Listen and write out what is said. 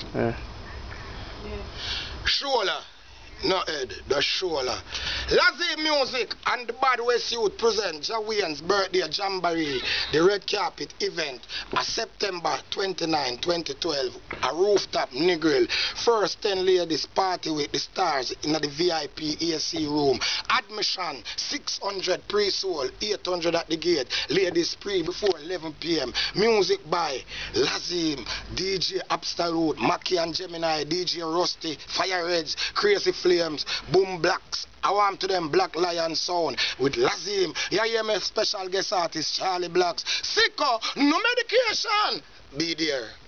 Yeah. Shola. No head, the shoulder. Lazzy Music and the Bad West Youth present Jawian's birthday jamboree, the red carpet event, September 29, 2012, a rooftop Negril. First 10 ladies party with the stars in the VIP AC room. Admission 600 pre-sold, 800 at the gate. Ladies pre before 11 p.m. Music by Lazim, DJ Absolute, Mackie and Gemini, DJ Rusty, Fire Reds, Crazy Flames, Boom Blacks. I want to them Black Lion sound with Lazim. You hear me? Special guest artist Charlie Blacks. Sicko, no medication. Be there.